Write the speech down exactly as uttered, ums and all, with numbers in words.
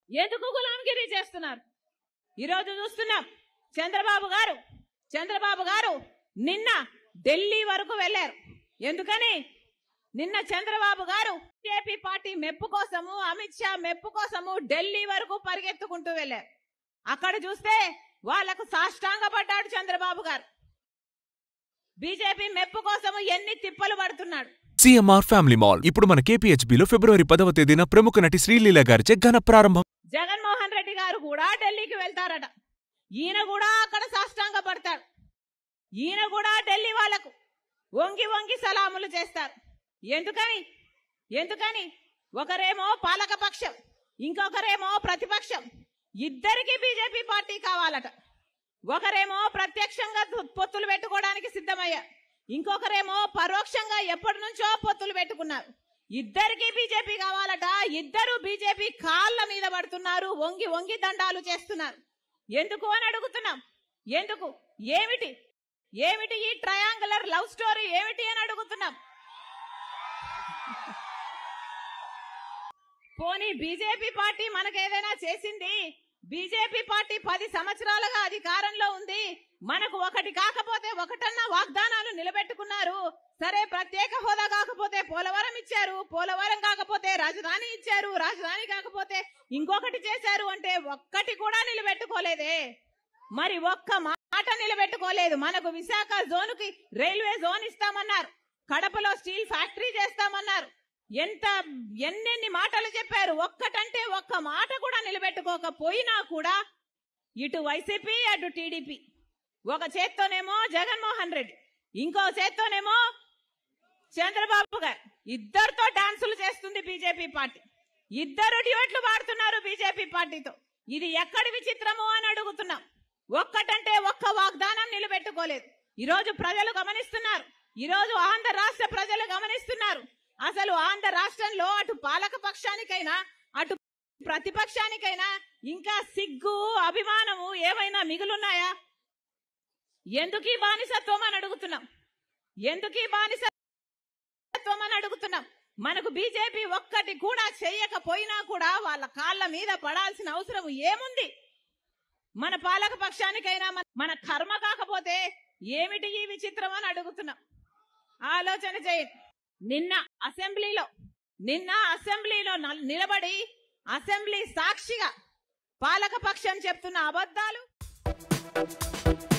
ఎందుకు గులాంగిరి చేస్తున్నారు? ఈరోజు చూస్తున్నాం చంద్రబాబు గారు చంద్రబాబు గారు నిన్న ఢిల్లీ వరకు వెళ్లారు. ఎందుకని? నిన్న చంద్రబాబు గారు బీజేపీ పార్టీ మెప్పు కోసము, అమిత్ షా మెప్పు కోసము ఢిల్లీ వరకు పరిగెత్తుకుంటూ వెళ్లారు. అక్కడ చూస్తే వాళ్లకు సాష్టాంగపడ్డాడు చంద్రబాబు గారు. బీజేపీ మెప్పు కోసము ఎన్ని తిప్పలు పడుతున్నాడు. సిఎంఆర్ ఫ్యామిలీ మాల్ ఇప్పుడు మన కేపీహెచ్బీలో ఫిబ్రవరి పదవ తేదీన ప్రముఖ నటి శ్రీలీల గారిచే ఘన ప్రారంభం. జగన్మోహన్ రెడ్డి గారు కూడా ఢిల్లీకి వెళ్తారట. ఈయన కూడా అక్కడ సాష్టాంగ పడతాడు. ఈయన కూడా ఢిల్లీ వాళ్లకు వంగి వంగి సలాములు చేస్తారు. ఎందుకని? ఎందుకని? ఒకరేమో పాలక పక్షం, ఇంకొకరేమో ప్రతిపక్షం. ఇద్దరికి బీజేపీ పార్టీ కావాలట. ఒకరేమో ప్రత్యక్షంగా పొత్తులు పెట్టుకోవడానికి సిద్ధమయ్యారు, ఇంకొకరేమో పరోక్షంగా ఎప్పటి నుంచో పొత్తులు పెట్టుకున్నారు. ఇద్దరికి బీజేపీ కావాలట. ఇద్దరు బీజేపీ కాళ్ళ మీద పడుతున్నారు, వంగి వంగి దండాలు చేస్తున్నారు. ఎందుకు అని అడుగుతున్నాం. ఎందుకు? ఏమిటి ఏమిటి ఈ ట్రయాంగులర్ లవ్ స్టోరీ ఏమిటి అని అడుగుతున్నాం. పోనీ బీజేపీ పార్టీ మనకేదైనా చేసింది? బీజేపీ పార్టీ పది సంవత్సరాలుగా అధికారంలో ఉంది. మనకు ఒకటి కాకపోతే ఒకటన్నా వాగ్దానాలు నిలబెట్టుకున్నారు. సరే, ప్రత్యేక హోదా కాకపోతే పోలవరం ఇచ్చారు, పోలవరం కాకపోతే రాజధాని ఇచ్చారు, రాజధాని కాకపోతే ఇంకొకటి చేశారు. అంటే ఒక్కటి కూడా నిలబెట్టుకోలేదే. మరి ఒక్క మాట నిలబెట్టుకోలేదు. మనకు విశాఖ జోన్కి రైల్వే జోన్ ఇస్తామన్నారు, కడపలో స్టీల్ ఫ్యాక్టరీ చేస్తామన్నారు. ఎంత ఎన్నెన్ని మాటలు చెప్పారు. ఒక్కటంటే ఒక్క మాట కూడా నిలబెట్టుకోకపోయినా కూడా ఇటు వైసీపీ అటు టీడీపీ, ఒక చేత్తోనేమో జగన్మోహన్ రెడ్డి, ఇంకో చేత్తోనేమో చంద్రబాబు గారు, ఇద్దరితో డాన్సులు చేస్తుంది బీజేపీ పార్టీ. ఇద్దరు డ్యూట్లు పాడుతున్నారు బీజేపీ పార్టీతో. ఇది ఎక్కడి విచిత్రము అని అడుగుతున్నాం. ఒక్కటంటే ఒక్క వాగ్దానం నిలబెట్టుకోలేదు. ఈరోజు ప్రజలు గమనిస్తున్నారు. ఈరోజు ఆంధ్ర రాష్ట్ర ప్రజలు గమనిస్తున్నారు. అసలు ఆంధ్ర రాష్ట్రంలో అటు పాలక పక్షానికైనా అటు ప్రతిపక్షానికైనా ఇంకా సిగ్గు, అభిమానము ఏమైనా మిగులున్నాయా? ఎందుకీ బానిసత్వం అని అడుగుతున్నాం. ఎందుకీ బానిసత్వం అని అడుగుతున్నాం. మనకు బీజేపీ ఒక్కటి కూడా చేయకపోయినా కూడా వాళ్ళ కాళ్ళ మీద పడాల్సిన అవసరం ఏముంది? మన పాలక పక్షానికైనా మన కర్మ కాకపోతే ఏమిటి ఈ విచిత్రం అని అడుగుతున్నాం. ఆలోచన చేయండి. నిన్న అసెంబ్లీలో నిన్న అసెంబ్లీలో నిలబడి అసెంబ్లీ సాక్షిగా పాలక పక్షం చెప్తున్న అబద్ధాలు